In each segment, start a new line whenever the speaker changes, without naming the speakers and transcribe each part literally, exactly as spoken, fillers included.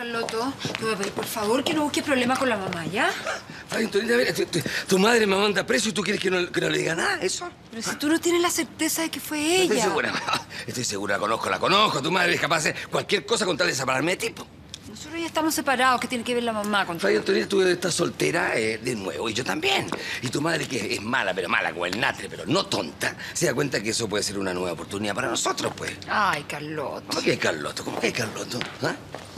Carloto, te voy a pedir, por favor, que no busques problemas con la mamá, ¿ya?
Ay, Antonita, a ver, tu, tu, tu madre me manda preso y tú quieres que no, que no le diga nada, ¿eso?
Pero si tú no tienes la certeza de que fue ella.
Estoy segura. Estoy segura, la conozco, la conozco. Tu madre es capaz de hacer cualquier cosa con tal de separarme de tipo.
Nosotros ya estamos separados. ¿Qué tiene que ver la mamá con todo?
Ay, Antonita, tú estás soltera eh, de nuevo y yo también. Y tu madre, que es mala, pero mala como el natre, pero no tonta, se da cuenta que eso puede ser una nueva oportunidad para nosotros, pues.
Ay, Carloto.
¿Cómo que hay Carloto? ¿Cómo que hay Carloto? ¿Ah?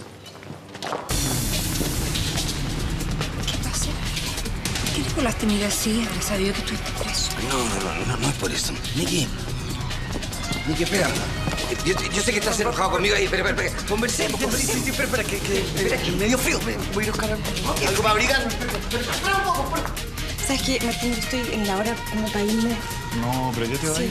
¿Qué pasa? ¿Por qué Nicolás te mira así? Habrá sabido que estuviste preso.
No, no, no, no, no es por eso. Niki. Niki, espera. Yo, yo sé que estás enojado conmigo ahí. Espera, espera, espera. Conversemos, conversemos.
Sí, sí, espera, espera, que, que, espera, que me dio frío. Voy a ir a buscar algo, algo para abrigarme. Espera un poco, espera.
¿Sabes qué, Martín? Yo estoy en la hora como para irme.
No, pero yo te voy.
Sí.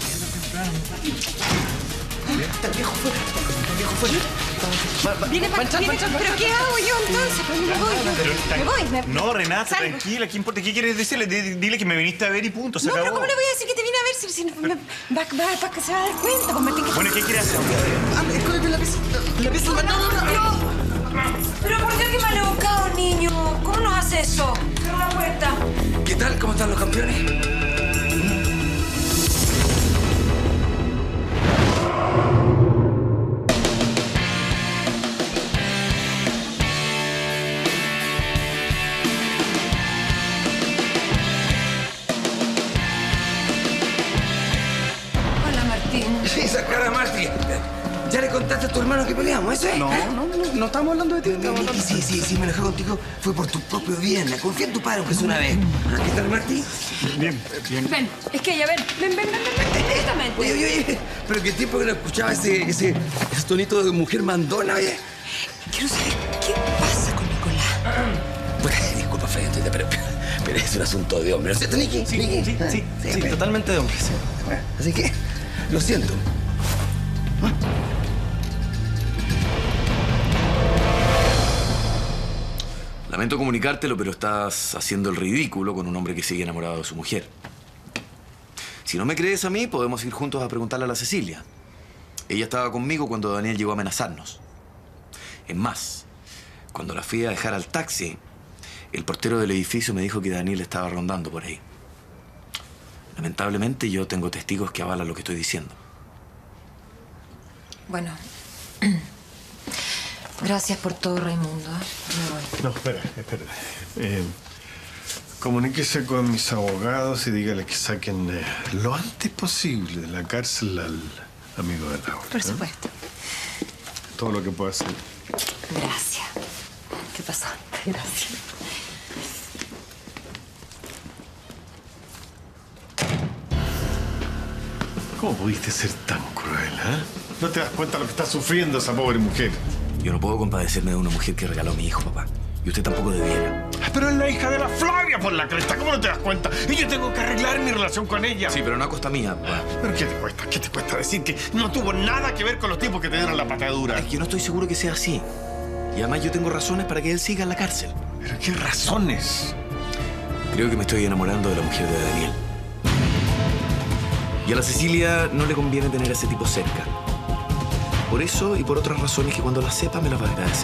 Está el viejo fuera. Está el viejo fuera.
Viene para entrar, ¿pero qué hago yo entonces? Pues me voy, yo. Me voy. Me...
No, Renata,
Salgo.
tranquila. ¿Qué importa? ¿Qué quieres decirle? D- Dile que me viniste a ver y punto. Se
No,
acabó.
pero ¿cómo le voy a decir que te vine a ver si, si me, va, va, va, que se va a dar cuenta? Pues Martín, que...
Bueno, ¿qué quieres hacer?
Ah, escóndeme la pieza. La pieza del
No, no, no. Pero ¿por qué que maleducado, niño? ¿Cómo nos hace eso? Cierra la puerta.
¿Qué tal? ¿Cómo están los campeones?
Hola, Martín.
Esa cara, Marti. ¿Ya le contaste a tu hermano que peleamos, eso es?
No, no, no, no estamos hablando de ti. Estamos
Niki,
hablando...
sí, sí, sí, me enojé contigo. Fue por tu propio bien. Confía en tu padre, aunque sea una vez. ¿Qué tal, Marti?
Bien, bien.
Ven, es que ella, ven, ven, ven, ven, ven, directamente.
Oye, oye, oye. Pero qué tiempo que no escuchaba ese, ese, ese tonito de mujer mandona, oye.
Quiero saber qué pasa con Nicolás.
Bueno, disculpa, Fede, Antonita, pero, pero es un asunto de hombre, ¿no es cierto, Niki?
Sí,
Niki.
sí,
Ah,
sí, sí,
pero-
totalmente de hombres.
Así que, lo siento.
Lamento comunicártelo, pero estás haciendo el ridículo con un hombre que sigue enamorado de su mujer. Si no me crees a mí, podemos ir juntos a preguntarle a la Cecilia. Ella estaba conmigo cuando Daniel llegó a amenazarnos. Es más, cuando la fui a dejar al taxi, el portero del edificio me dijo que Daniel estaba rondando por ahí. Lamentablemente, yo tengo testigos que avalan lo que estoy diciendo.
Bueno, gracias por todo, Raimundo. Me voy.
No, espera, espera. Eh, comuníquese con mis abogados y dígale que saquen eh, lo antes posible de la cárcel al amigo de Laura.
Por
¿eh?
supuesto.
Todo lo que pueda hacer.
Gracias. ¿Qué pasó? Gracias.
¿Cómo pudiste ser tan cruel, eh? ¿No te das cuenta de lo que está sufriendo esa pobre mujer?
Yo no puedo compadecerme de una mujer que regaló a mi hijo, papá. Y usted tampoco debiera.
Pero es la hija de la Flavia por la cresta. ¿Cómo no te das cuenta? Y yo tengo que arreglar mi relación con ella.
Sí, pero no a costa mía, papá.
¿Pero qué te cuesta? ¿Qué te cuesta decir que no tuvo nada que ver con los tipos que te dieron la patadura?
Es que yo no estoy seguro que sea así. Y además yo tengo razones para que él siga en la cárcel.
¿Pero qué razones?
Creo que me estoy enamorando de la mujer de Daniel. Y a la Cecilia no le conviene tener a ese tipo cerca. Por eso y por otras razones que cuando la sepa me las va a agradecer.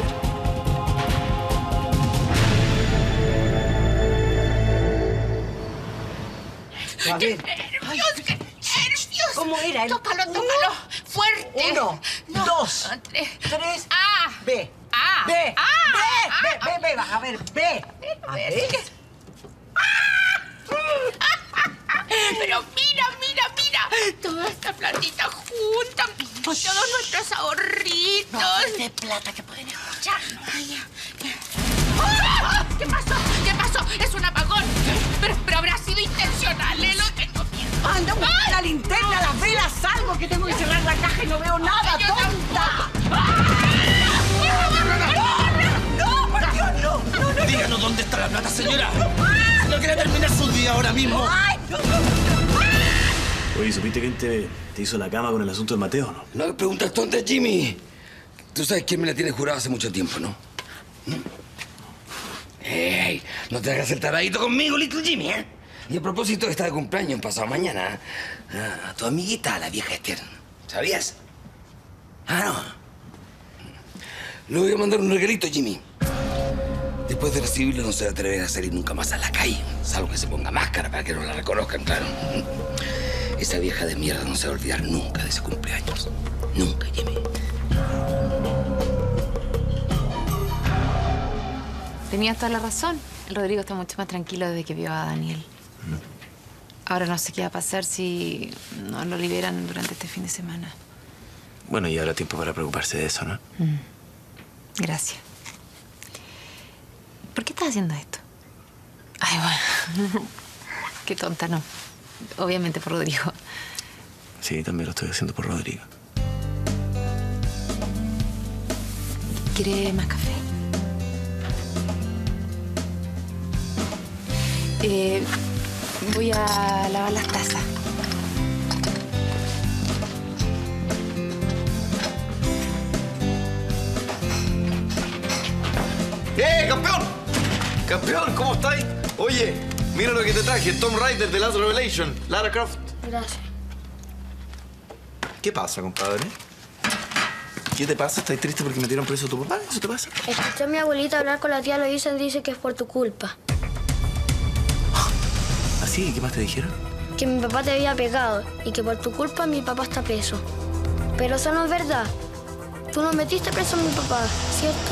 A ver.
¡Qué nervios, qué nervios!
¿Cómo era? El
Tócalo,
uno,
tócalo. Fuerte.
Uno,
No,
dos,
tres.
tres.
¡Ah!
B.
¡Ah!
B.
¡Ah!
B.
¡Ah!
B. B. B. A ver, B. A ver.
Pero mira, mira, mira. Toda esta platita junta. Todos nuestros ahorritos.
No, de plata que pueden escucharnos.
Ay, ya, ya. ¡Ah! ¿Qué pasó? ¿Qué pasó? Es un apagón. Pero, pero habrá sido intencional, ¿eh? Lo tengo miedo.
Anda,
¡Ay!
la linterna, las velas, salgo que tengo que cerrar la caja y no veo nada,
Yo
tonta.
¡No!
No, por Dios, no. No, no.
Díganos dónde está la plata, señora. Si no quiere terminar su día ahora mismo.
Ay, no, no.
Oye, ¿supiste quién te, te hizo la cama con el asunto de Mateo, no?
No me preguntas tonta, Jimmy. Tú sabes quién me la tiene jurada hace mucho tiempo, ¿no? ¿No? ¡Ey! No te hagas el taradito conmigo, Little Jimmy, ¿eh? Y a propósito, está de cumpleaños pasado mañana. Ah, tu amiguita, la vieja Esther. ¿Sabías? Ah, no. Le voy a mandar un regalito, Jimmy. Después de recibirlo no se va a atrever a salir nunca más a la calle. Salvo que se ponga máscara para que no la reconozcan, claro. Esa vieja de mierda no se va a olvidar nunca de ese cumpleaños. Nunca, Jimmy.
Tenías toda la razón. El Rodrigo está mucho más tranquilo desde que vio a Daniel. Ahora no sé qué va a pasar si no lo liberan durante este fin de semana.
Bueno, y habrá tiempo para preocuparse de eso, ¿no?
Mm. Gracias. ¿Por qué estás haciendo esto? Ay, bueno. Qué tonta, no. Obviamente por Rodrigo.
Sí, también lo estoy haciendo por Rodrigo.
¿Quiere más café? Eh, voy a lavar las tazas.
¡Eh, campeón! Campeón, ¿cómo estáis? Oye, mira lo que te traje, Tomb Raider de Last Revelation, Lara Croft.
Gracias.
¿Qué pasa, compadre? ¿Qué te pasa? ¿Estás triste porque metieron preso a tu papá? ¿Eso te pasa?
Escuché a mi abuelita hablar con la tía Loisa y dice que es por tu culpa.
¿Así? ¿Qué más te dijeron?
Que mi papá te había pegado y que por tu culpa mi papá está preso. Pero eso no es verdad. Tú no metiste preso a mi papá, ¿cierto?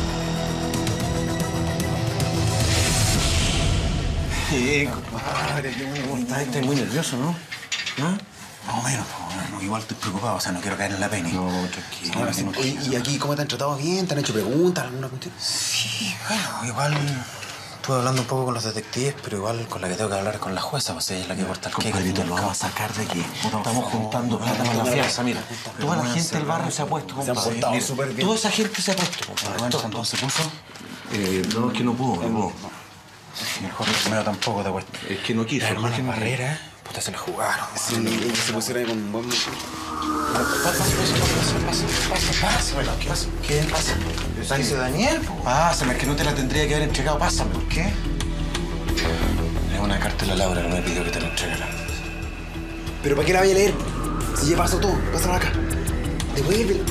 Eh, compadre, ¿cómo estás? Estás muy nervioso, ¿no? ¿No? Más o menos. No, igual estoy preocupado, o sea, no quiero caer en la pena. No, tranquilo. Ahora, sí, oye, ¿y aquí cómo te han tratado bien? ¿Te han hecho preguntas, alguna cuestión? Sí, bueno, igual estuve hablando un poco con los detectives, pero igual con la que tengo que hablar es con la jueza, pues ella es la que corta el queque. Compadrito, lo vamos a sacar de aquí. Estamos juntando plata para la fianza, mira. Toda la gente del barrio se ha puesto, compadre. Se han portado súper bien. Toda esa gente se ha puesto, compadre. ¿Cuánto se puso? Eh, no, es que no pudo, no pudo. Mejor primero tampoco te cuesta. Es que no quiso. Hermana Barrera, puta, se la jugaron. Sí, ellos se pusieron ahí con un buen... Pasa, pasa, pasa, pasa, pasa, ¿qué pasa? ¿Qué pasa? ¿Está dice Daniel? Pásame, es que no te la tendría que haber entregado. Pásame. ¿Por qué? Es una carta de la Laura, no me pidió que te la entregara. ¿Pero para qué la voy a leer? Si ya pasó todo, pásala acá. Devuélvela.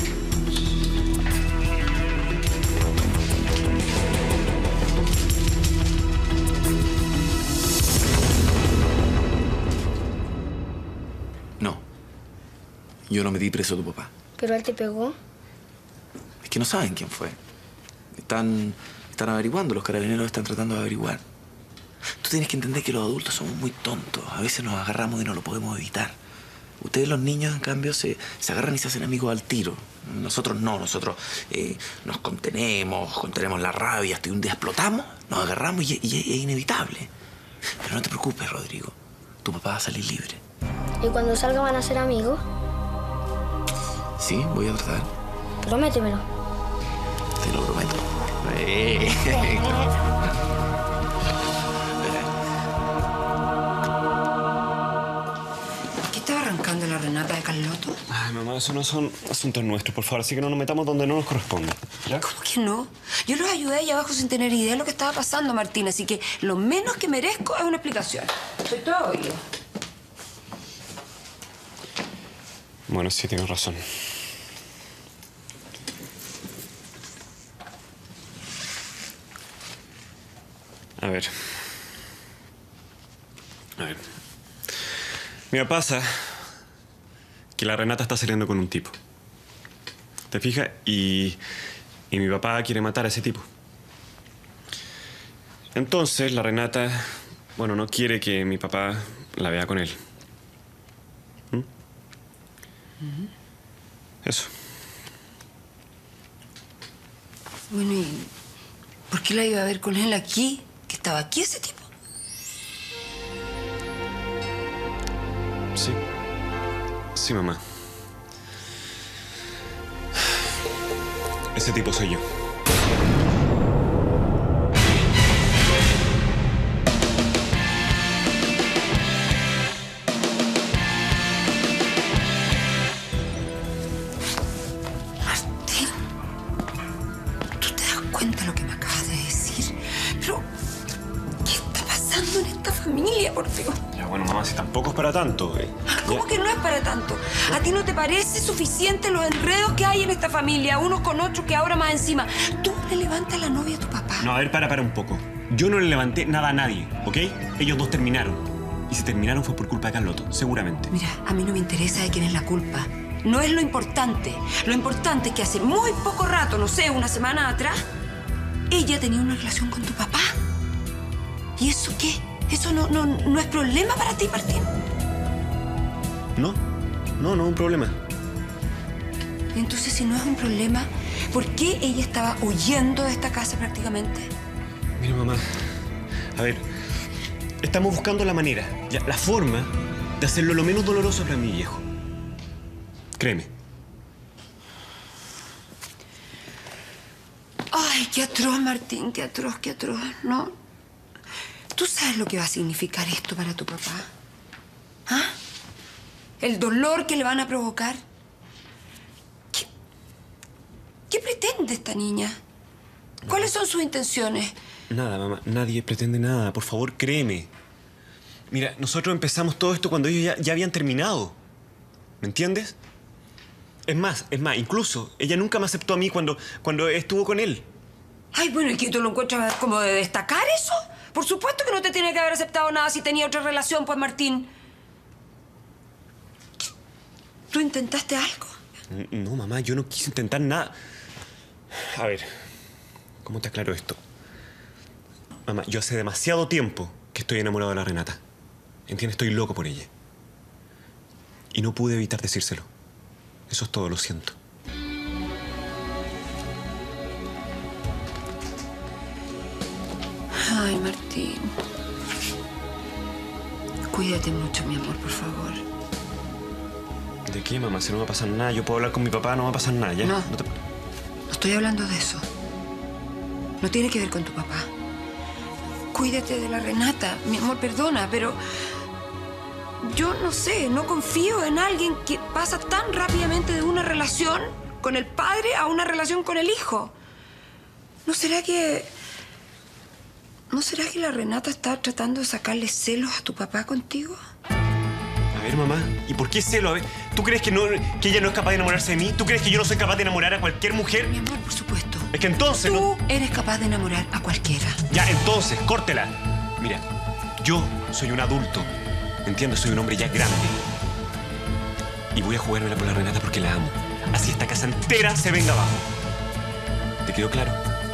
Yo no metí preso a tu papá.
¿Pero él te pegó?
Es que no saben quién fue. Están, están averiguando, los carabineros están tratando de averiguar. Tú tienes que entender que los adultos somos muy tontos. A veces nos agarramos y no lo podemos evitar. Ustedes, los niños, en cambio, se, se agarran y se hacen amigos al tiro. Nosotros no, nosotros eh, nos contenemos, contenemos la rabia, hasta que un día explotamos, nos agarramos y, y es inevitable. Pero no te preocupes, Rodrigo. Tu papá va a salir libre.
¿Y cuando salga van a ser amigos?
Sí, voy a tratar.
Prométemelo.
Te lo prometo. Eh.
¿Qué estaba arrancando la Renata de Carlotto?
Ay, mamá, eso no son asuntos nuestros, por favor. Así que no nos metamos donde no nos corresponde. ¿Ya?
¿Cómo que no? Yo los ayudé allá abajo sin tener idea de lo que estaba pasando, Martín. Así que lo menos que merezco es una explicación. Soy todo oído.
Bueno, sí, tienes razón. A ver. A ver. Mira, pasa que la Renata está saliendo con un tipo. ¿Te fijas? Y, y mi papá quiere matar a ese tipo. Entonces, la Renata, bueno, no quiere que mi papá la vea con él. ¿Mm? Uh-huh. Eso.
Bueno, ¿y por qué la iba a ver con él aquí? ¿Que estaba aquí ese tipo?
Sí. Sí, mamá. Ese tipo soy yo.
Martín, ¿tú te das cuenta de lo que me acabas de decir? Pero, ¿qué está pasando en esta familia? familia, por Dios.
Ya, bueno, mamá, si tampoco es para tanto. Eh.
¿Cómo que no es para tanto? ¿A ti no te parece suficiente los enredos que hay en esta familia, unos con otros, que ahora más encima? Tú le levantas la novia a tu papá.
No, a ver, para, para un poco. Yo no le levanté nada a nadie, ¿ok? Ellos dos terminaron. Y si terminaron fue por culpa de Carlotto, seguramente.
Mira, a mí no me interesa de quién es la culpa. No es lo importante. Lo importante es que hace muy poco rato, no sé, una semana atrás, ella tenía una relación con tu papá. ¿Y eso qué? ¿Eso no, no, no es problema para ti, Martín?
No, no, no es un problema.
Entonces, si no es un problema, ¿por qué ella estaba huyendo de esta casa prácticamente?
Mira, mamá, a ver, estamos buscando la manera, ya, la forma de hacerlo lo menos doloroso para mi viejo. Créeme.
Ay, qué atroz, Martín, qué atroz, qué atroz, ¿no? ¿Tú sabes lo que va a significar esto para tu papá? ¿Ah? El dolor que le van a provocar. ¿Qué, qué pretende esta niña? ¿Cuáles son sus intenciones?
Nada, mamá. Nadie pretende nada. Por favor, créeme. Mira, nosotros empezamos todo esto cuando ellos ya, ya habían terminado. ¿Me entiendes? Es más, es más, incluso ella nunca me aceptó a mí cuando, cuando estuvo con él.
Ay, bueno, ¿y que tú lo encuentras como de destacar eso? Por supuesto que no te tiene que haber aceptado nada si tenía otra relación, pues, Martín. ¿Tú intentaste algo?
No, mamá, yo no quise intentar nada. A ver, ¿cómo te aclaro esto? Mamá, yo hace demasiado tiempo que estoy enamorado de la Renata. ¿Entiendes? Estoy loco por ella. Y no pude evitar decírselo. Eso es todo, lo siento.
Ay, Martín. Cuídate mucho, mi amor, por favor.
¿De qué, mamá? Si no va a pasar nada, yo puedo hablar con mi papá, no va a pasar nada, ¿ya?
No,
no, te...
no estoy hablando de eso. No tiene que ver con tu papá. Cuídate de la Renata. Mi amor, perdona, pero... yo no sé, no confío en alguien que pasa tan rápidamente de una relación con el padre a una relación con el hijo. ¿No será que... ¿No será que la Renata está tratando de sacarle celos a tu papá contigo?
A ver, mamá, ¿y por qué celo? A ver, ¿tú crees que, no, que ella no es capaz de enamorarse de mí? ¿Tú crees que yo no soy capaz de enamorar a cualquier mujer?
Mi amor, por supuesto.
Es que entonces...
Tú
no...
eres capaz de enamorar a cualquiera.
Ya, entonces, córtela. Mira, yo soy un adulto. ¿Me entiendes? Soy un hombre ya grande. Y voy a jugármela por la Renata porque la amo. Así esta casa entera se venga abajo. ¿Te quedó claro?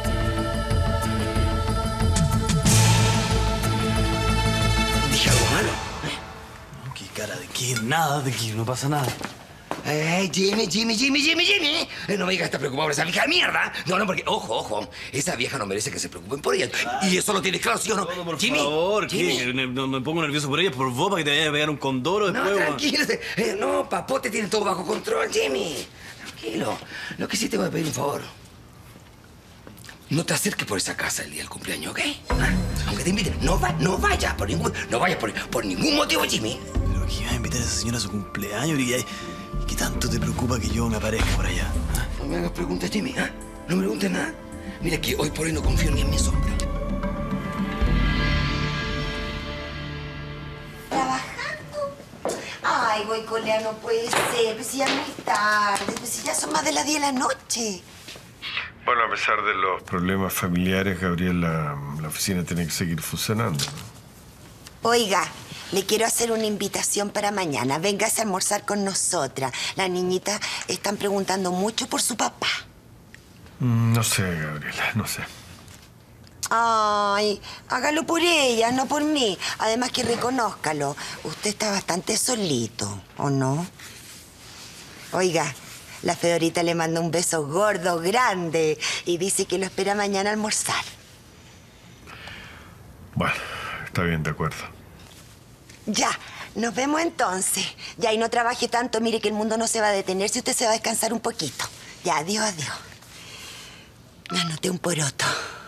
¿Dije algo malo? No, ¿qué cara de qué? Nada de qué, no pasa nada.
Ay, Jimmy, Jimmy, Jimmy, Jimmy, Jimmy. Eh, no me digas que estás preocupado por esa vieja de mierda. No, no, porque, ojo, ojo. Esa vieja no merece que se preocupen por ella. Y eso lo tienes claro, ¿sí o no?
No, por
Jimmy,
favor,
Jimmy.
¿qué? No me pongo nervioso por ella, por vos, para que te vayas a pegar un condoro
No,
después.
tranquilo. Eh, no, papote tiene todo bajo control, Jimmy. Tranquilo. Lo que sí te voy a pedir un favor. No te acerques por esa casa el día del cumpleaños, ¿ok? ¿Ah? Aunque te inviten, no, va, no vayas por ningún, no vayas por, por ningún motivo, Jimmy.
Pero ¿qué va a invitar a esa señora a su cumpleaños? ¿Y qué, qué tanto te preocupa que yo me aparezca por allá? ¿Ah?
No me hagas preguntas, Jimmy. ¿Ah? No me preguntes nada. Mira que hoy por hoy no confío ni en mi sombra.
¿Trabajando? Ay, Goicolea, no puede ser. Pues si ya es muy tarde. Pues si ya son más de las diez de la noche.
Bueno, a pesar de los problemas familiares, Gabriel, la, la oficina tiene que seguir funcionando, ¿no?
Oiga, le quiero hacer una invitación para mañana. Véngase a almorzar con nosotras. Las niñitas están preguntando mucho por su papá.
Mm, no sé, Gabriela, no sé.
Ay, hágalo por ella, no por mí. Además que reconózcalo. Usted está bastante solito, ¿o no? Oiga, la Fedorita le manda un beso gordo, grande, y dice que lo espera mañana a almorzar.
Bueno, está bien, de acuerdo.
Ya, nos vemos entonces. Ya, y no trabaje tanto, mire que el mundo no se va a detener si usted se va a descansar un poquito. Ya, adiós, adiós. Me anoté un poroto.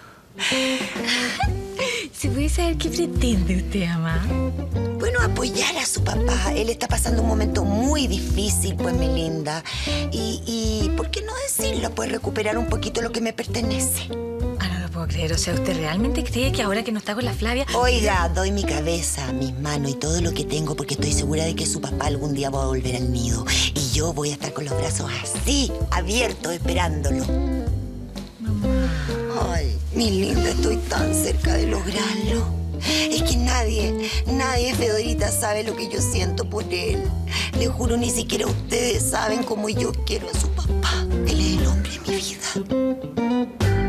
¿Se puede saber qué pretende usted, mamá?
Bueno, apoyar a su papá. Él está pasando un momento muy difícil, pues, mi linda. Y, y ¿por qué no decirlo? Pues recuperar un poquito lo que me pertenece.
¿A lo que puedo puedo creer. O sea, ¿usted realmente cree que ahora que no está con la Flavia...
Oiga, doy mi cabeza, mis manos y todo lo que tengo porque estoy segura de que su papá algún día va a volver al nido. Y yo voy a estar con los brazos así, abiertos, esperándolo.
Mamá.
Ay, mi linda, estoy tan cerca de lograrlo. Es que nadie, nadie, Fedorita, sabe lo que yo siento por él. Le juro, ni siquiera ustedes saben cómo yo quiero a su papá. Él es el hombre de mi vida.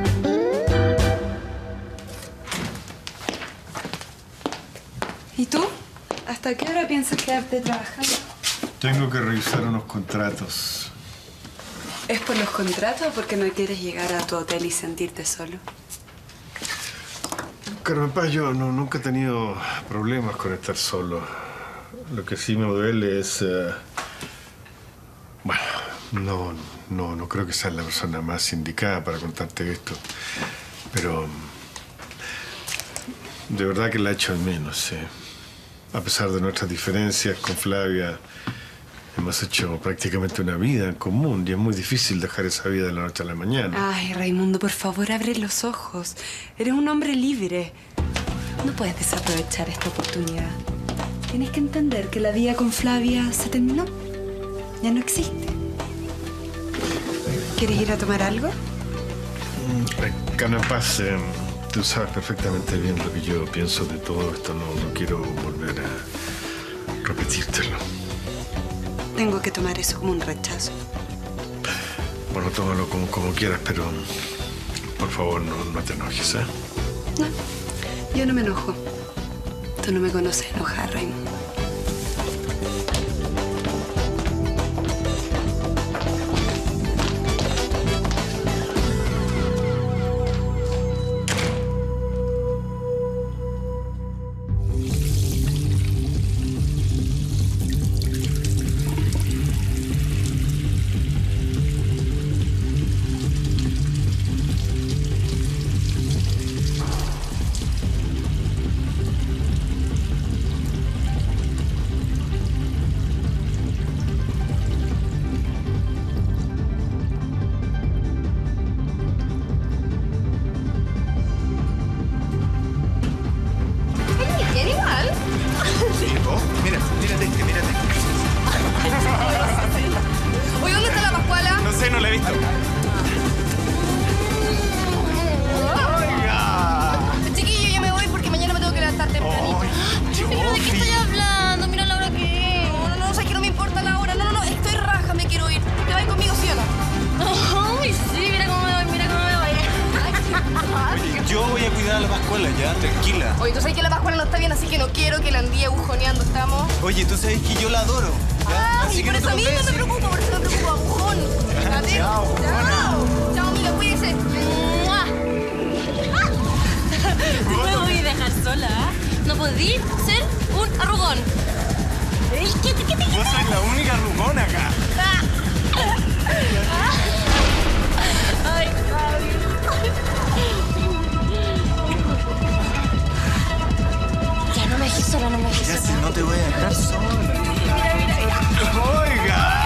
¿Y tú? ¿Hasta qué hora piensas quedarte trabajando?
Tengo que revisar unos contratos.
¿Es por los contratos o porque no quieres llegar a tu hotel y sentirte solo?
Carmen Paz, yo no, nunca he tenido problemas con estar solo. Lo que sí me duele es... Uh... Bueno, no, no, no creo que seas la persona más indicada para contarte esto. Pero... de verdad que la echo al menos, ¿eh? A pesar de nuestras diferencias con Flavia, hemos hecho prácticamente una vida en común y es muy difícil dejar esa vida de la noche a la mañana.
Ay, Raimundo, por favor, abre los ojos. Eres un hombre libre. No puedes desaprovechar esta oportunidad. Tienes que entender que la vida con Flavia se terminó. Ya no existe. ¿Quieres ir a tomar algo?
Mm, Carmen Paz, eh, tú sabes perfectamente bien lo que yo pienso de todo esto. No, no quiero volver a repetírtelo.
Tengo que tomar eso como un rechazo.
Bueno, tómalo como, como quieras, pero por favor no, no te enojes, ¿eh?
No, yo no me enojo. Tú no me conoces enojar, Raimundo.
Yo voy a cuidar a la Pascuala, ya, tranquila.
Oye, tú sabes que la Pascuala no está bien, así que no quiero que la andía bujoneando, ¿estamos?
Oye, tú sabes que yo la adoro. ¿Ya?
Ay,
así que
por
no
eso a mí no me preocupa, por eso me preocupa, bujón. Fíjate.
Chao,
Chao. Chao, amiga, cuídese. ¡Mua!
No me voy a dejar sola, ¿eh? No podí ser un arrugón. ¿Qué te, qué te,
Vos sois la única arrugón acá.
Ay, Fabio. Ya no me dejes sola, no me dejes sola.
Ya si no te voy a dejar sola.
Mira, mira, mira.
¡Oiga!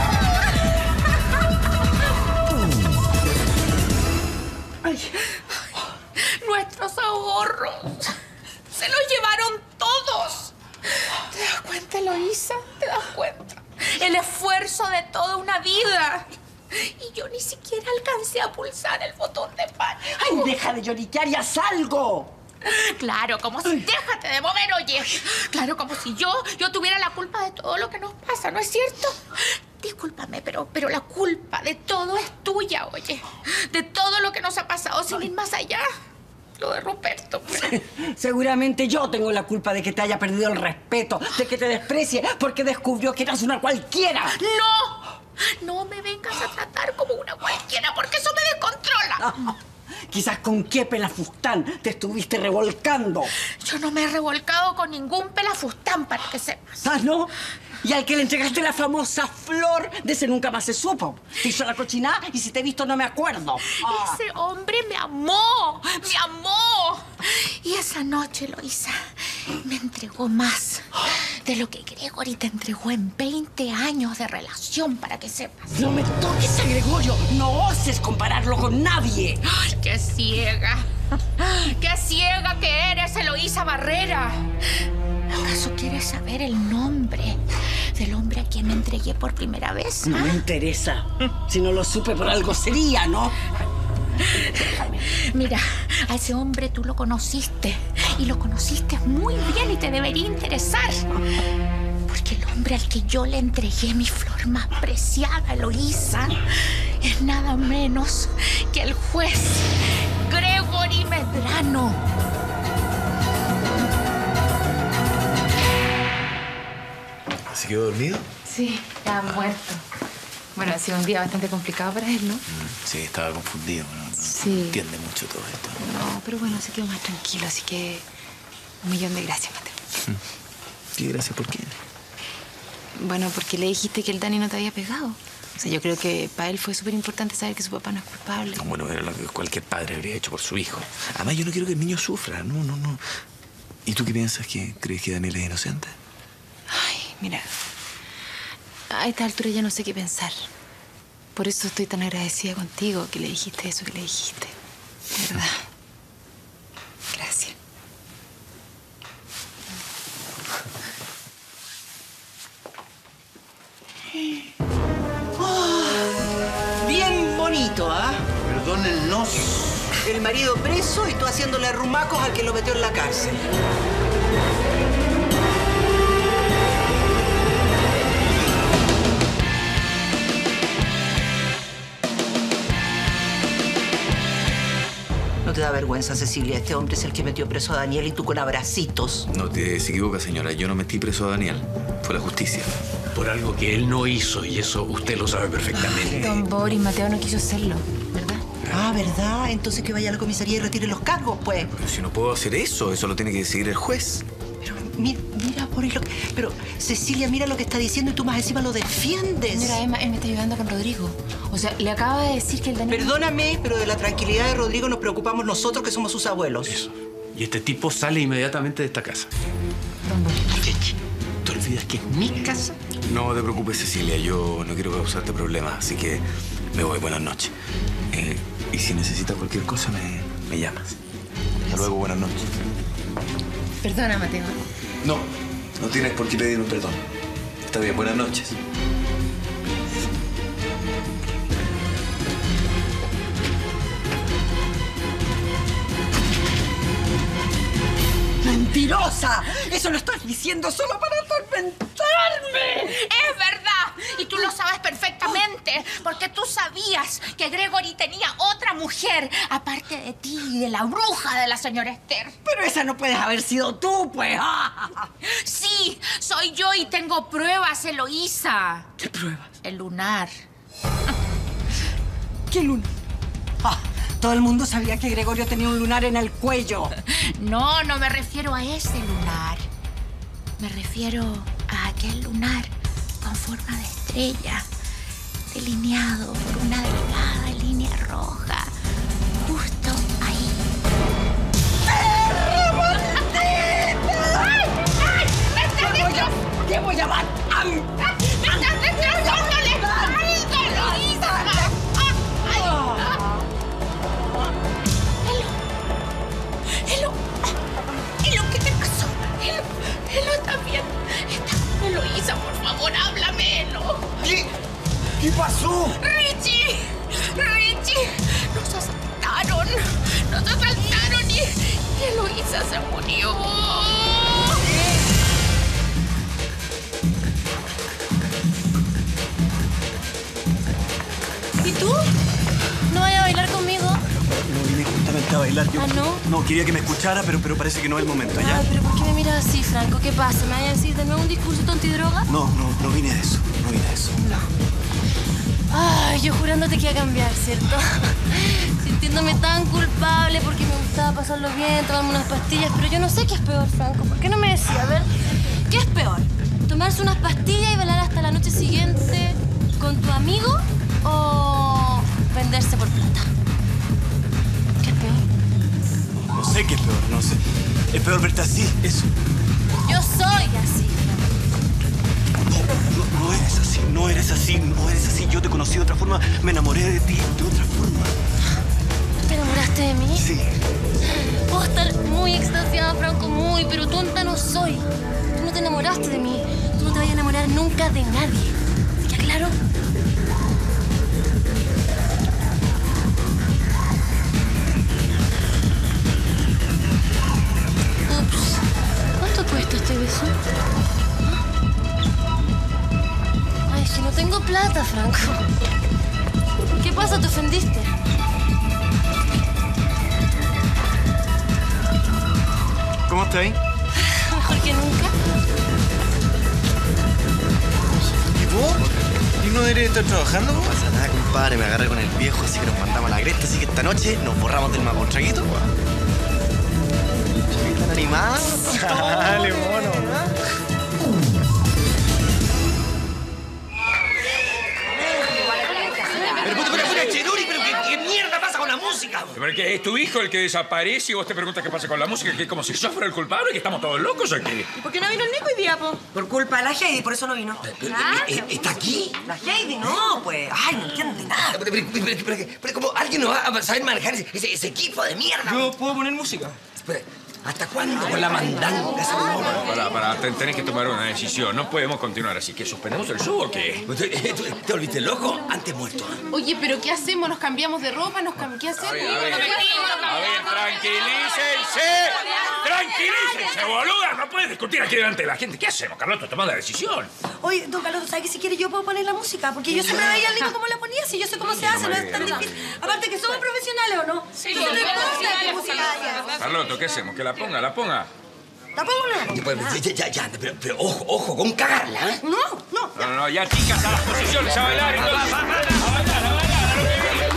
Ay, nuestros ahorros se los llevaron todos. ¿Te das cuenta, Eloísa? ¿Te das cuenta? El esfuerzo de toda una vida. Y yo ni siquiera alcancé a pulsar el botón de pánico.
¡Ay, deja de lloriquear y haz algo!
Claro, como si... Déjate de mover, oye. Claro, como si yo, yo tuviera la culpa de todo lo que nos pasa, ¿no es cierto? Discúlpame, pero, pero la culpa de todo es tuya, oye. De todo lo que nos ha pasado, sin ir más allá. Lo de Ruperto.
Seguramente yo tengo la culpa de que te haya perdido el respeto, de que te desprecie porque descubrió que eras una cualquiera.
¡No! No me vengas a tratar como una cualquiera porque eso me descontrola.
Ah, quizás con qué pelafustán te estuviste revolcando.
Yo no me he revolcado con ningún pelafustán, para que sepas.
¿Ah, no? Y al que le entregaste la famosa flor, de ese nunca más se supo. Te hizo la cochinada y si te he visto no me acuerdo.
Ah. Ese hombre me amó, me amó. Y esa noche, Eloísa, me entregó más de lo que Gregory te entregó en veinte años de relación, para que sepas.
No me toques a Gregorio. No oses compararlo con nadie.
¡Ay, qué ciega! ¡Qué ciega que eres, Eloísa Barrera! ¿Acaso quieres saber el nombre del hombre a quien me entregué por primera vez?
No me interesa. Si no lo supe, por algo sería, ¿no?
Mira, a ese hombre tú lo conociste. Y lo conociste muy bien y te debería interesar. Porque el hombre al que yo le entregué mi flor más preciada, Eloísa, es nada menos que el juez Gregory Medrano.
¿Se quedó dormido?
Sí, estaba muerto. Bueno, ha sido un día bastante complicado para él, ¿no?
Sí, estaba confundido. No, no,
Sí.
no entiende mucho todo esto.
No, pero bueno, se quedó más tranquilo, así que un millón de gracias, Mateo.
¿Y gracias por qué?
Bueno, porque le dijiste que el Dani no te había pegado. O sea, yo creo que para él fue súper importante saber que su papá no es culpable.
No, bueno, era lo que cualquier padre habría hecho por su hijo. Además, yo no quiero que el niño sufra. No, no, no. ¿Y tú qué piensas? ¿Que crees que Daniel es inocente?
Ay, mira, a esta altura ya no sé qué pensar. Por eso estoy tan agradecida contigo que le dijiste eso que le dijiste. De verdad. Gracias.
Oh, bien bonito, ¿ah?
Perdónennos.
El marido preso y tú haciéndole arrumacos al que lo metió en la cárcel. ¿No te da vergüenza, Cecilia? Este hombre es el que metió preso a Daniel y tú con abracitos.
No te se equivoca, señora. Yo no metí preso a Daniel. Fue la justicia.
Por algo que él no hizo, y eso usted lo sabe perfectamente.
Don Boris, Mateo no quiso hacerlo, ¿verdad?
Ah, ¿verdad? Entonces que vaya a la comisaría y retire los cargos, pues.
Pero si no puedo hacer eso, eso lo tiene que decidir el juez.
Pero mira, mira, Boris, lo que... Pero, Cecilia, mira lo que está diciendo y tú más encima lo defiendes.
Mira, Emma, él me está ayudando con Rodrigo. O sea, le acaba de decir que el Daniel...
Perdóname, pero de la tranquilidad de Rodrigo nos preocupamos nosotros que somos sus abuelos.
Eso. Y este tipo sale inmediatamente de esta casa.
Don Boris.
¿Te olvidas que es mi casa?
No te preocupes, Cecilia. Yo no quiero causarte problemas, así que me voy. Buenas noches. Eh, y si necesitas cualquier cosa, me, me llamas. Hasta luego, buenas noches.
Perdona, Mateo.
No, no tienes por qué pedirme perdón. Está bien, buenas noches.
¡Mentirosa! Eso lo estás diciendo solo para atormentarme.
¡Es verdad! Y tú lo sabes perfectamente, porque tú sabías que Gregory tenía otra mujer, aparte de ti y de la bruja de la señora Esther.
Pero esa no puedes haber sido tú, pues.
Sí, soy yo y tengo pruebas, Eloísa.
¿Qué pruebas?
El lunar.
¿Qué lunar? Ah, todo el mundo sabía que Gregorio tenía un lunar en el cuello.
No, no me refiero a ese lunar. Me refiero a aquel lunar con forma de estrella, delineado por una delgada línea roja, justo ahí.
¡Perra maldita!
¡Ay! ¡Ay! ¡Me estás
¡Te voy a, te voy a matar!
¡Me estás destrozando la espalda, Eloísa! Elo, Elo, ¿qué te pasó? Elo, Elo, ¿está bien? ¿Está... Eloísa, por favor, háblame, Elo.
¿Qué? ¿Qué pasó?
¡Richie! ¡Richie! Nos asaltaron. Nos asaltaron y, y Eloísa se murió.
¿Y tú? ¿No vayas a bailar conmigo?
No vine justamente a bailar. Yo,
¿Ah, no?
No, quería que me escuchara, pero, pero parece que no es el momento, ¿ya?
Ay, pero ¿por qué me miras así, Franco? ¿Qué pasa? ¿Me vas a decir de nuevo un discurso tontidroga?
No, no, no vine a eso. No vine a eso.
Ay, yo jurándote que iba a cambiar, ¿cierto? Sintiéndome tan culpable porque me gustaba pasarlo bien, tomarme unas pastillas, pero yo no sé qué es peor, Franco. ¿Por qué no me decía? A ver, ¿qué es peor? ¿Tomarse unas pastillas y bailar hasta la noche siguiente con tu amigo o venderse por plata? ¿Qué es peor?
No sé qué es peor, no sé. Es peor verte así, eso.
Yo soy así.
No, no eres así, no eres así, no eres así. Yo te conocí de otra forma, me enamoré de ti de otra forma.
¿Tú te enamoraste de mí?
Sí.
extasiada, Franco, muy, pero tonta no soy. Tú no te enamoraste de mí. Tú no te vas a enamorar nunca de nadie. ¿Ya claro? Ups. ¿Cuánto cuesta este beso? Ay, si no tengo plata, Franco. ¿Qué pasa? ¿Te ofendiste?
¿Cómo está ahí?
Mejor que nunca.
¿Y vos? ¿Y no deberías estar trabajando? No pasa nada, compadre. Me agarré con el viejo, así que nos mandamos a la cresta. Así que esta noche nos borramos del mapa un traguito. ¿Están animados? Dale, mono.
Pero, puto, pero, pero, Cheduri, pero ¿qué, ¿qué mierda pasa con la música?
¿Pero que es tu hijo el que desaparece y vos te preguntas qué pasa con la música? ¿Que como si yo fuera el culpable y que estamos todos locos o qué?
¿Y por qué no vino el Nico hoy día, po?
Por culpa de la Heidi, por eso no vino.
Claro. ¿Está aquí?
La Heidi no, pues. Ay, no entiende nada.
Pero, pero, pero, pero, pero, pero ¿cómo alguien no va a saber manejar ese, ese, ese equipo de mierda?
Yo puedo poner música.
Espera, ¿hasta cuándo con la mandanga?
Para, para, ten- tenés que tomar una decisión. No podemos continuar así. ¿Que suspendemos el show o qué?
¿Te, te, te volviste loco? Antes muerto.
Oye, ¿pero qué hacemos? ¿Nos cambiamos de ropa? ¿Nos cam... ¿Qué hacemos?
A ver, a ver. A ver, tranquilícense. Tranquilícense, boluda. No puedes discutir aquí delante de la gente. ¿Qué hacemos, Carlota? Toma la decisión.
Oye, don Carlos, ¿sabes que si quiere yo puedo poner la música? Porque yo siempre veía al Nico cómo la ponía, si yo sé cómo se hace, no es tan difícil. Aparte que somos profesionales, ¿o no?
Sí,
Entonces, no importa qué música haya.
Carlota, ¿qué hacemos? ¿Que la ponga? ¿La ponga?
¿La pongo o no?
Ya, pues, ya, ya, ya, pero, pero ojo, ojo, con cagarla, ¿eh?
No, no.
No, no, no, ya chicas, a las posiciones, a bailar entonces. A bailar, a bailar, a lo que viene.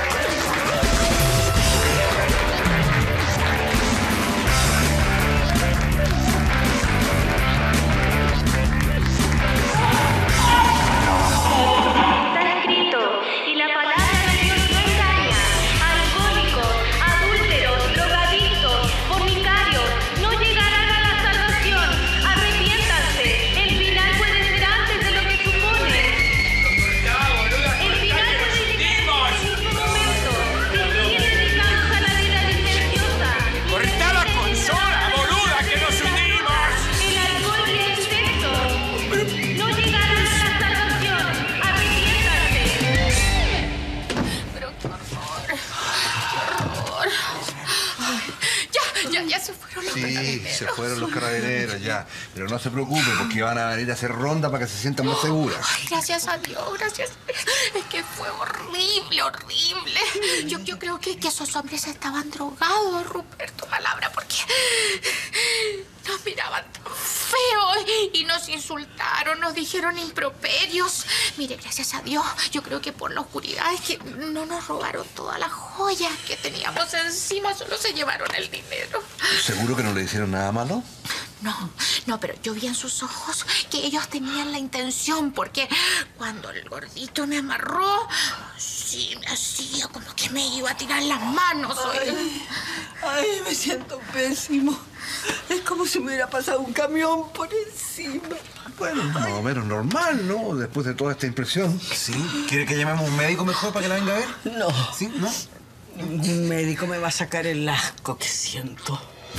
Está escrito, y la palabra de Dios no engaña. Alcohólicos, adúlteros, drogadictos, fornicarios, no llegarán a la salvación. Arrepiéntanse. El final puede ser antes de lo que suponen. El final puede llegar en un momento. Si siguen dedicados a la vida licenciosa.
¡Cortá la consola, boluda, que nos unimos!
El alcohol y el sexo no llegarán a la salvación. Arrepiéntanse.
Pero qué horror. Qué horror. Ay, ya, ya, ya se fueron los
Sí,
carabineros.
se fueron los carabineros ya. Pero no se preocupe porque van a venir a hacer ronda para que se sientan más seguras.
Ay, gracias a Dios, gracias. Es que fue horrible, horrible. Yo, yo creo que, que esos hombres estaban drogados, Ruperto, palabra, porque nos miraban tan feo y nos insultaron, nos dijeron improperios. Mire, gracias a Dios, yo creo que por la oscuridad es que no nos robaron todas las joyas que teníamos encima, solo se llevaron el dinero.
¿Seguro que no le hicieron nada malo?
No, no, pero yo vi en sus ojos que ellos tenían la intención, porque cuando el gordito me amarró, sí, me hacía como que me iba a tirar las manos.
Ay, ay, me siento pésimo. Es como si me hubiera pasado un camión por encima.
Bueno, más o menos normal, ¿no? Después de toda esta impresión.
¿Sí? ¿Quiere que llamemos a un médico mejor para que la venga a ver?
No.
¿Sí? ¿No?
Un médico me va a sacar el asco que siento.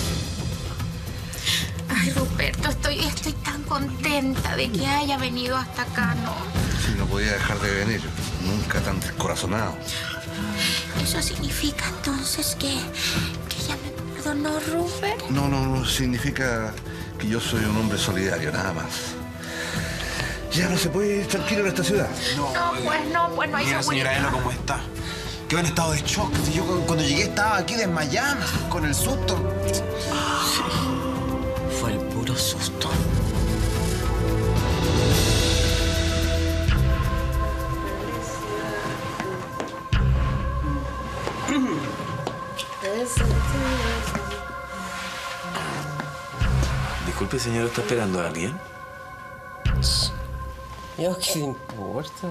Ay, Ruperto, estoy, estoy tan contenta de que haya venido hasta acá, ¿no?
Sí, no podía dejar de venir. Nunca tan descorazonado.
¿Eso significa entonces que, que ya me perdonó, Rupert?
No, no, no. Significa que yo soy un hombre solidario, nada más. Ya no se puede ir tranquilo en esta ciudad.
No, pues no, pues no hay
Mira, señora
seguridad.
Elo, ¿cómo está? Quedó en estado de shock. Si yo cu- cuando llegué estaba aquí desmayada con el susto.
Fue el puro susto.
Disculpe, señor, ¿está esperando a alguien?
¿Yo qué importa?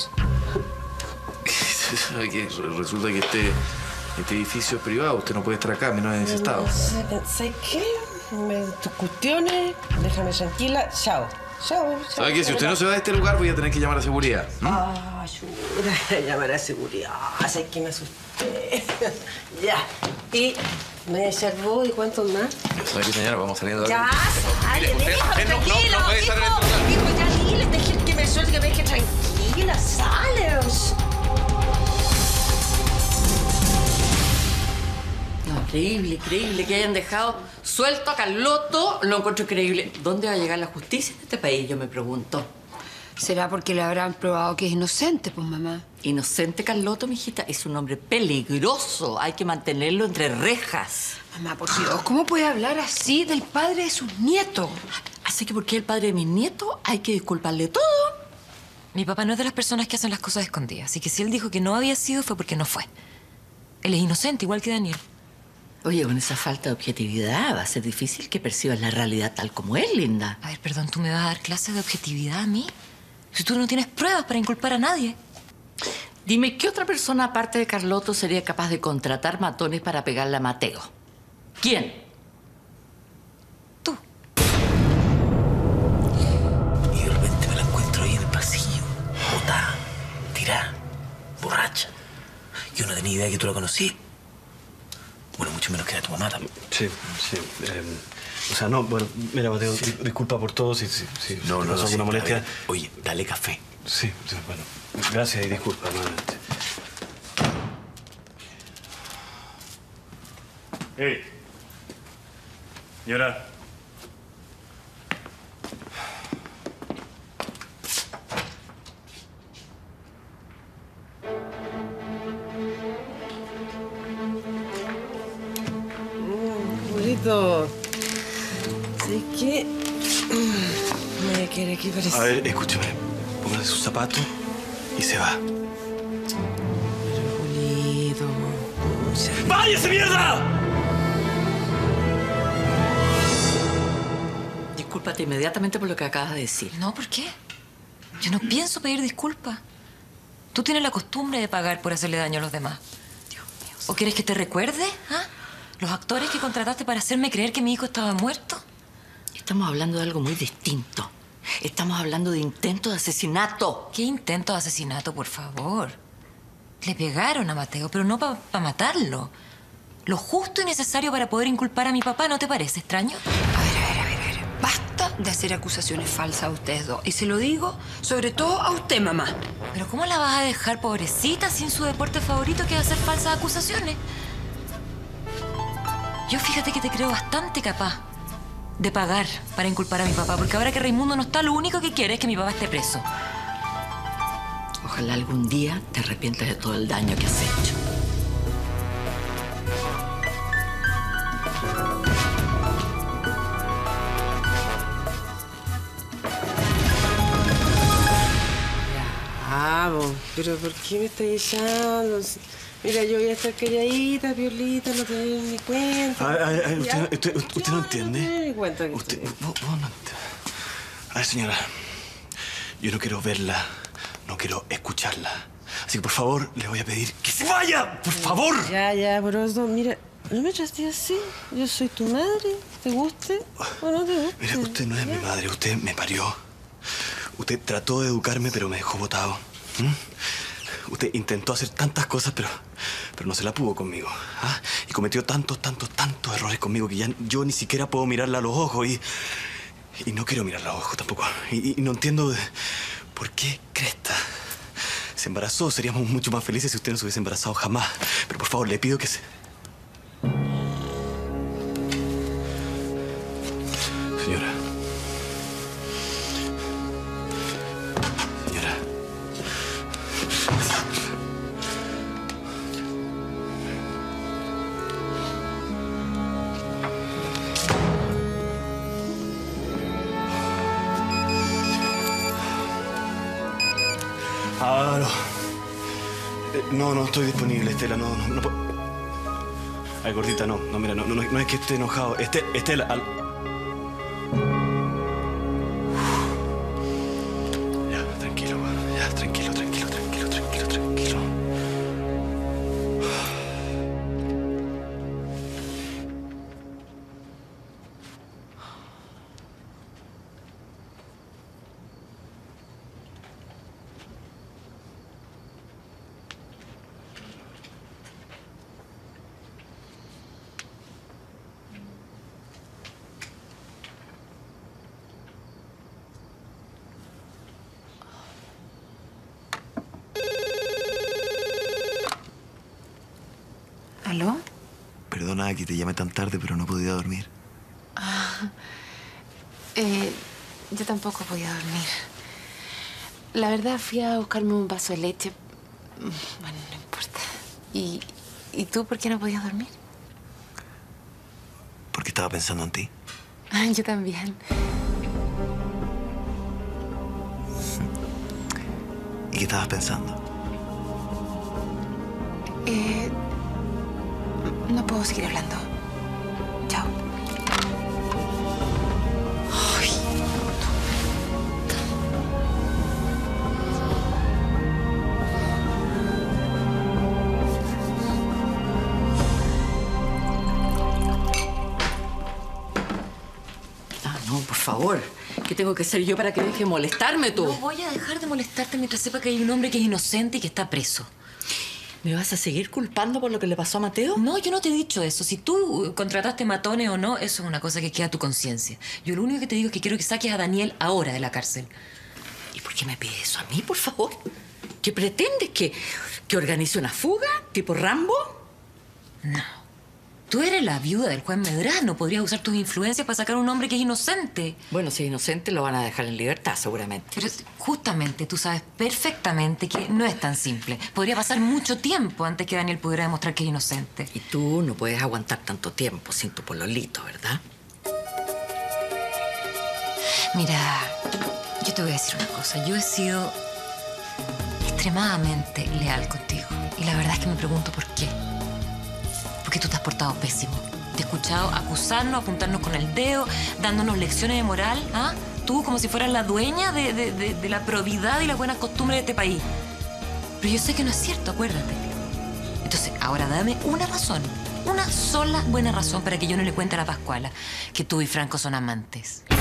Que resulta que este, este edificio es privado. Usted no puede estar acá, menos en ese estado.
¿Sabes qué? Me, tus cuestiones, déjame tranquila. Chao. Chao. chao.
¿Sabe qué? Si usted no se va de este lugar, voy a tener que llamar a seguridad. ¿Mm?
Ah, ayuda. Llamar a seguridad. ¿Sabes que me asusté? Ya. Y
¿Me voy a echar vos y cuántos más?
¿Sabe qué, señora? Vamos saliendo de
Ya,
acá.
sale,
Mire, usted-
déjalo,
usted no- no-
tranquilo,
no puede estar en
hijo,
el lugar.
hijo, ya dile, deje que me suelte, que me deje tranquila, sale.
No, increíble, increíble que hayan dejado suelto a Carloto. Lo encuentro increíble. ¿Dónde va a llegar la justicia en este país? Yo me pregunto.
¿Será porque le habrán probado que es inocente, pues, mamá?
Inocente Carloto, mijita, es un hombre peligroso. Hay que mantenerlo entre rejas.
Mamá, por Dios, ¿cómo puede hablar así del padre de sus nietos?
Así que porque el padre de mis nietos hay que disculparle todo.
Mi papá no es de las personas que hacen las cosas escondidas, así que si él dijo que no había sido fue porque no fue. Él es inocente, igual que Daniel.
Oye, con esa falta de objetividad va a ser difícil que percibas la realidad tal como es, linda.
A ver, perdón, ¿tú me vas a dar clases de objetividad a mí? Si tú no tienes pruebas para inculpar a nadie.
Dime, ¿qué otra persona aparte de Carloto sería capaz de contratar matones para pegarle a Mateo? ¿Quién?
Y de repente me la encuentro ahí en el pasillo, botada, tirada, borracha. Yo no tenía idea que tú la conocí. Bueno, mucho menos que era tu mamá también.
Sí, sí. eh, o sea, no, bueno, mira, Mateo, di- disculpa por todo, si, si, si
No,
te
no,
causó
no, sí,
alguna molestia.
está bien. Oye, dale café.
Sí, sí, bueno. Gracias y disculpa, nuevamente. ¡Ey! Señora.
Julito, ¿sabes qué? Me voy a quedar aquí para...
A ver, escúchame. Póngase sus zapatos y se va.
Julito...
¡Váyase, mierda!
Discúlpate inmediatamente por lo que acabas de decir.
No, ¿por qué? Yo no pienso pedir disculpas. Tú tienes la costumbre de pagar por hacerle daño a los demás. Dios mío. ¿O quieres que te recuerde? ¿Ah? ¿Los actores que contrataste para hacerme creer que mi hijo estaba muerto?
Estamos hablando de algo muy distinto. Estamos hablando de intento de asesinato.
¿Qué intento de asesinato, por favor? Le pegaron a Mateo, pero no para pa matarlo. Lo justo y necesario para poder inculpar a mi papá, ¿no te parece extraño?
A ver, a ver, a ver, a ver. Basta de hacer acusaciones falsas a ustedes dos. Y se lo digo, sobre todo a usted, mamá.
Pero ¿cómo la vas a dejar, pobrecita, sin su deporte favorito, que es hacer falsas acusaciones? Yo fíjate que te creo bastante capaz de pagar para inculpar a mi papá, porque ahora que Raimundo no está, lo único que quiere es que mi papá esté preso.
Ojalá algún día te arrepientas de todo el daño que has hecho.
Vamos, pero ¿por qué me estás echando? Mira, yo voy a estar calladita, piolita, no te doy ni cuenta.
A ver, a ver, a ver,
Ya,
usted, usted, usted no entiende.
no te doy ni cuenta que
Usted,
estoy-
vos- vos no entiende. A ver, señora, yo no quiero verla, no quiero escucharla. Así que, por favor, le voy a pedir que se vaya, por favor.
Ya, ya, pero no, mira, no me trates así. Yo soy tu madre, ¿te guste o no te guste?
Mire, usted no es mi madre, usted me parió. Usted trató de educarme, pero me dejó botado. ¿Mm? Usted intentó hacer tantas cosas, pero, pero no se la pudo conmigo. ¿Ah? Y cometió tantos, tantos, tantos errores conmigo que ya yo ni siquiera puedo mirarla a los ojos y... Y no quiero mirarla a los ojos tampoco. Y, y no entiendo de- por qué cresta se embarazó. Seríamos mucho más felices si usted no se hubiese embarazado jamás. Pero por favor, le pido que se... Señora. Señora. Ah, no. Eh, No, no estoy disponible, Estela. No, no, no puedo. Ay, gordita, no. No, mira, no, no, no es que esté enojado. Este, Estela, al... Ya, tranquilo, güey. Ya, tranquilo, tranquilo, tranquilo, tranquilo, tranquilo.
¿Aló?
Perdona que te llame tan tarde, pero no podía dormir.
Ah, eh, yo tampoco podía dormir. La verdad, fui a buscarme un vaso de leche. Bueno, no importa. ¿Y, ¿y tú por qué no podías dormir?
Porque estaba pensando en ti.
Ah, yo también.
¿Y qué estabas pensando?
Eh, no puedo seguir hablando. Chao. Ay,
Ah, no, por favor. ¿Qué tengo que hacer yo para que deje de molestarme tú? No voy a dejar de molestarte mientras sepa que hay un hombre que es inocente y que está preso. ¿Me vas a seguir culpando por lo que le pasó a Mateo? No, yo no te he dicho eso. Si tú contrataste matones o no, eso es una cosa que queda a tu conciencia. Yo lo único que te digo es que quiero que saques a Daniel ahora de la cárcel. ¿Y por qué me pides eso a mí, por favor? ¿Qué pretendes? ¿Que, que organice una fuga? ¿Tipo Rambo? No. Tú eres la viuda del juez Medrano. Podrías usar tus influencias para sacar a un hombre que es inocente. Bueno, si es inocente, lo van a dejar en libertad, seguramente. Pero justamente tú sabes perfectamente que no es tan simple. Podría pasar mucho tiempo antes que Daniel pudiera demostrar que es inocente. Y tú no puedes aguantar tanto tiempo sin tu pololito, ¿verdad? Mira, yo te voy a decir una cosa. Yo he sido extremadamente leal contigo. Y la verdad es que me pregunto por qué. Porque tú te has portado pésimo. Te he escuchado acusarnos, apuntarnos con el dedo, dándonos lecciones de moral, ¿ah? Tú como si fueras la dueña de, de, de, de la probidad y las buenas costumbres de este país. Pero yo sé que no es cierto, acuérdate. Entonces, ahora dame una razón, una sola buena razón para que yo no le cuente a la Pascuala que tú y Franco son amantes.